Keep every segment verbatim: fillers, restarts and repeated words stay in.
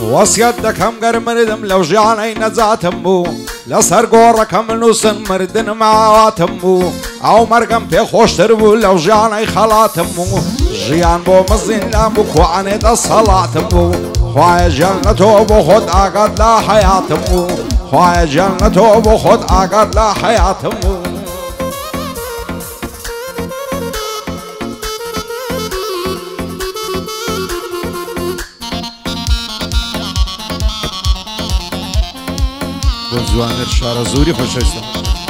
وەسیەت دەکەم گەر مردم لەو ژیانەی نەجاتم بوو لەسەر گۆڕەکەم نووسن مردنم ئاواتم بوو ئەو مەرگەم پێ خۆشتر بوو لەو ژیانەی خەڵاتم بوو ژیان بۆ مزین لام بوو کوانێ دەسەڵاتم بوو خوایە ژیان لە تۆ بۆ خۆت ئاگات لە حەیاتم بوو خوایە ژیان لە تۆ بۆ خۆت ئاگات لە حەیاتم بوو زوانر شارە زوری خۆشەویستم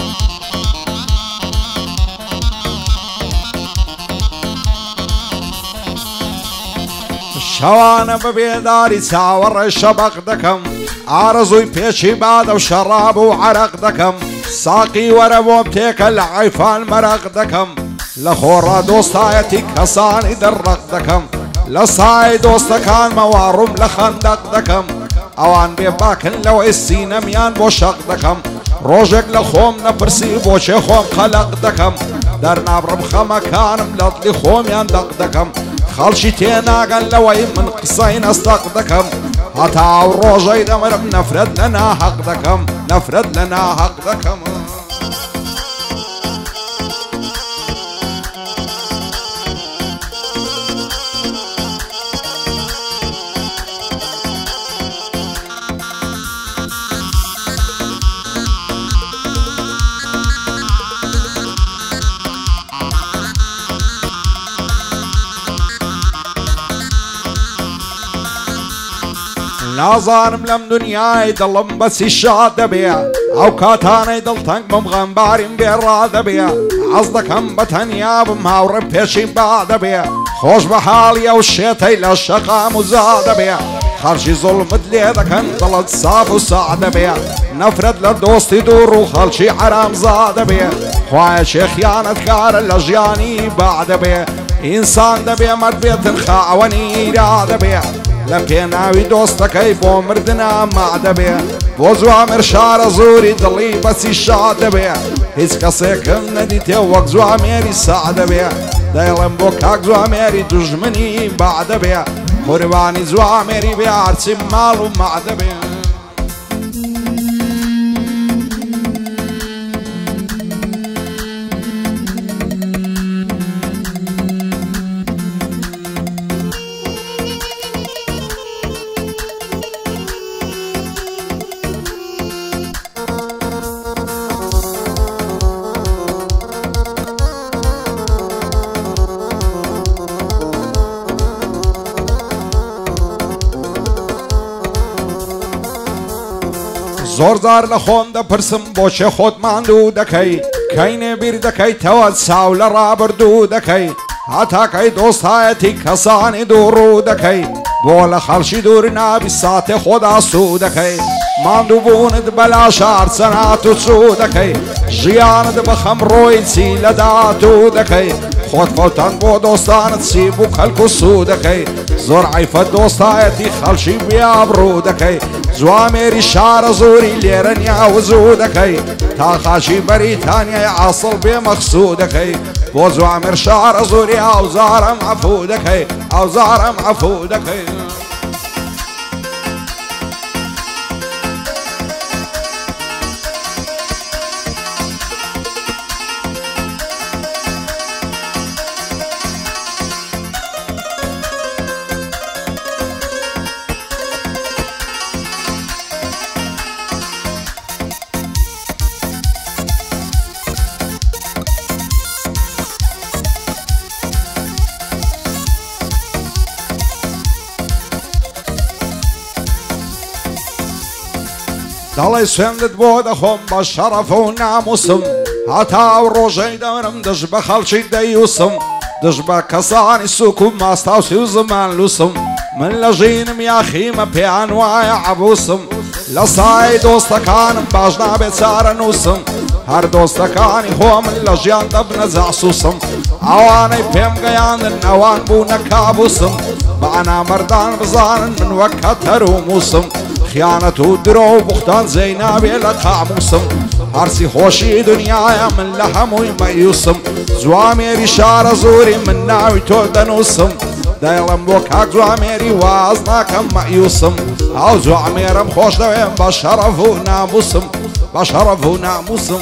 شەوانە بە بێداری چاوەڕێ شەبەق دەکەم ئارەزووی پێچی بادە و شەڕاب و عەرەق دەکەم ساقی وەرە بۆم تێکە لە عیفان مەرەق دەکەم لە خۆڕا دۆستایەتی کەسانی دەڕەق دەکەم لە سای دۆستەکانمەوە ڕووم لە خەندەق دەکەم ئەوان بێ باکن لەوەی سینەمیان بۆ شەق دەکەم ڕۆژێک لە خۆم نەپرسی بۆچێ خۆم خەلق دەکەم دەرنابڕم خەمەکانم لە دڵی خۆمیان دەق دەکەم خەڵکی تێناگەن لەوەی من قسەی نەستەق دەکەم هەتا ئەو ڕۆژەی دەمرم نەفرەت لە ناحەق دەکەم نەفرەت لە ناحەق دەکەم نازانم لەم دنیای دڵم بەچی شاد دەبێ ئەو کاتانەی دڵتەنگ بم غەمباریم بێڕا دەبێ حەز دەکەم بە تەنیا بم هاوڕێم پێشی با دەبێ خۆش بە حاڵی ئەو شێتەی لە شەقام و زا دەبێ خەڵکی زوڵمت لێ دەکەن دڵت ساف و سا دەبێ نەفرەت لە دۆستی دوور و خەڵکی حەرامزا دەبێ خوایە خیانەتکارە لە ژیانی با دەبێ ئینسان دەبێ مەرد بێتن خاوەنی ئیرا دەبێ لە پێناوی دۆستەکەی بۆ مردنا مادەبێ بۆ زوامر شارە زوری دڵی بەچی شاد دەبێ هیچ کەسێکم نەدیتێ وەک زوامێری سا دەبێ دەیڵم بۆ کاک زوامێری دوژمنی با دەبێ قوربانی زوامێری بێ هەرچی ماڵ و مادەبێ زۆر جار لە خۆم دەپرسم بۆچێ خۆت ماندوو دەکەی کەینێ بیر دەکەیتەوە چاو لە ڕابردوو دەکەی هەتاکەی دۆستایەتی کەسانی دووڕوو دەکەی بۆ لە خەڵکی دوور نابی ساتێ خۆدا سوو دەکەی ماندوو بوونت بەلا شار چەنات و چوو دەکەی ژیانت بە خەمڕۆی چی لە داتوو دەکەی خۆت خۆتەن بۆ دۆستانت چی بوو کەلک و سوو دەکەی زۆر عیفەت دۆستایەتی خەڵکی بیابڕوو دەکەی زوامێری شارە زۆری لێرە نیاوزوو دەکەی تا خاچی بەریتانیای ئاسڵ بێ مەخسوو دەکەی بۆ زوامر شارە زۆری ئاوزارم عەفوو دەکەی ئاوزارم عەفوو دەکەی دەڵێ سوێندت بۆ دەخۆم بە شەڕەف و ناموسم هەتا ئەو ڕۆژەی دەمرم دژ بە خەڵکی دەیوسم دژ بە کەسانی سووک و ماستاوسی و زمان لوسم من لە ژینم یاخیمە پێیان وایە عەبوسم لە سای دۆستەکانم باش نابێت چارە نووسم هەر دۆستەکانی خۆ من لە ژیان دەبنە جاسووسم ئەوانەی پێم گەیاندن ئەوان بوونە کابوسم بە ئەنامەردان بزانن من وەک کەتەر و موسم خیانەت و درۆ و بوختان زەی نابێ لە قاموسم هەرچی خۆشی دنیایە من لە هەمووی مەیوسم زوامێری شارە زۆری من ناوی تۆ دەنووسم دەیڵم بۆ کاک زوامێری واز ناکەم مەیوسم ئەو زوعمێرم خۆش دەوێم بە شەرەف و ناموسم بە شەرەف و ناموسم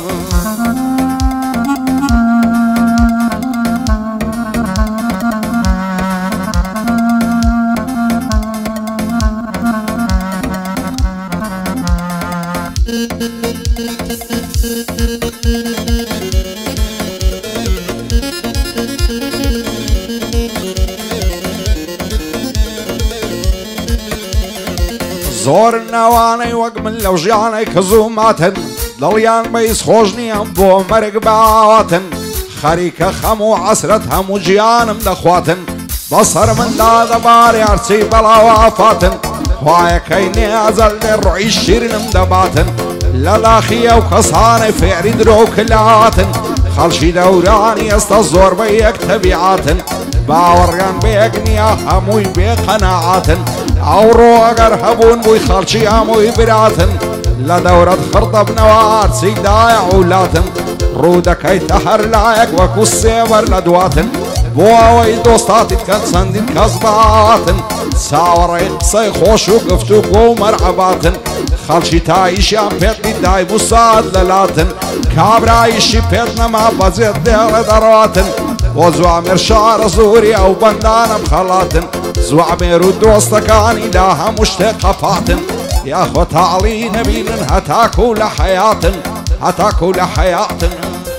زۆر ناوانەی وەک من لەو ژیانەی کە زووماتن دڵیان بەیس خۆش نییەم بۆ مەرگ باواتن خەریکە خەم و عەسرەت هەموو گیانم دەخواتن بەسەر مندا دەبارێ هەرچی بەڵاوافاتن خوایەکەی نێزەل لێ ڕووی شیرنم دەباتن لە لاخی ئەو کەسانەی فێری درۆ و کلاتن خەڵکی دەورانی ئێستا زۆربەی یەک تەبیعاتن باوەڕیان بەیەک نییە هەمووی بێ قەناعاتن ئەوڕۆ ئەگەر هەبوون بووی خەڵکی هەمووی براتن لە دەورەت خڕدە بنەوە هەرچی دایە عولاتن ڕوو دەکەیتە هەر لایەک وەکو سێوەر لە دواتن بۆ ئەوەی دۆستاتیت کە چەندین کەس باتن چاوەڕێی قسەی خۆش و گفتوگۆ و مەرحەباتن خەڵکی تایشیان پێت دای بوو سات لەلاتن کابرایشی پێت نەما بەجێت دێڵە دەڕاتن بۆ زوامێر شارە زووری ئەو بەندانم خەڵاتن زوامێر و دۆستەکانی لا هەموو شتێک قەپاتن یاخۆ تاڵی نەبینن هەتاکو لە حەیاتن هەتاکو لە حەیاتن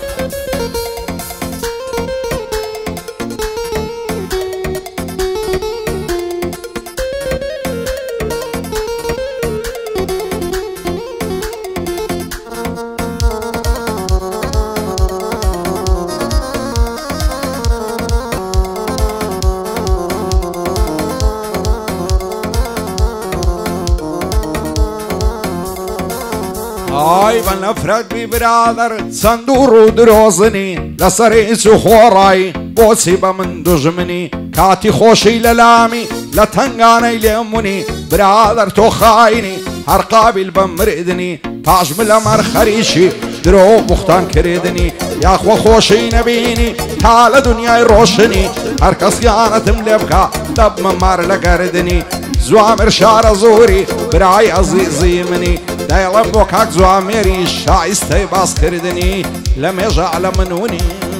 ئای بە نەفرەت بی برادەر چەند و ڕوو درۆزنی لەسەر هیچ و خۆڕایی بۆچی بە من دوژمنی کاتی خۆشی لە لامی لە تنگانەی لێمونی برادەر تۆ خاینی هەر قابل بە مردنی پاشم لە مەر خەریشی درۆ و بوختان کردنی یاخۆ خۆشی نەبینی تا لە دنیای ڕۆشنی هەر کەس خیانەتم لێ بکە دەبمە مار لە گەردنی زوامێر شارە زۆری برای عەزیزی منی دەیڵم بۆ کاک زوامێری شایستەی باسکردنی لە مێژە لە منونی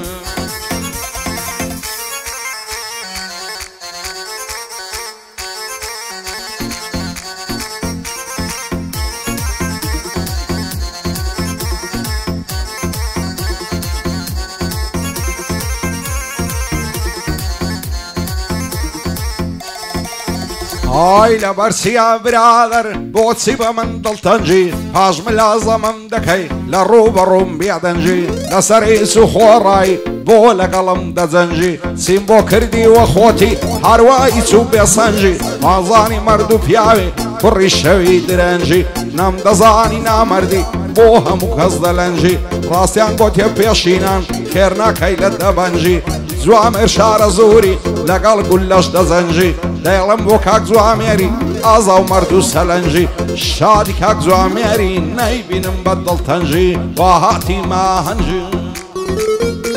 ئای لەبەر چیا برادەر بۆچی بە من دڵتەنجی پاشم لازەمم دەکەی لە ڕوو بەڕووم بێدەنجی لەسەر هیچ و خۆڕایی بۆ لەگەڵم دەجەنجی چیم بۆ کردی وە خۆتی هەروایی چوو بێسەنجی مازانی مەرد و پیاوی کوڕی شەوی درەنجی نەم دەزانی نامەردی بۆ هەموو کەس دەلەنجی ڕاستیان بۆ تێ پێشینان خێر ناکەی لە دەبەنجی زوامێر شارە زووری لەگەڵ گولەش دەزەنجی دەیڵم بۆ کاک زوامێری ئازا و مەرد و سەلەنجی شادی کاک زوامێری نەیبینم بە دڵتەنجی وا هاتی ماهەنجی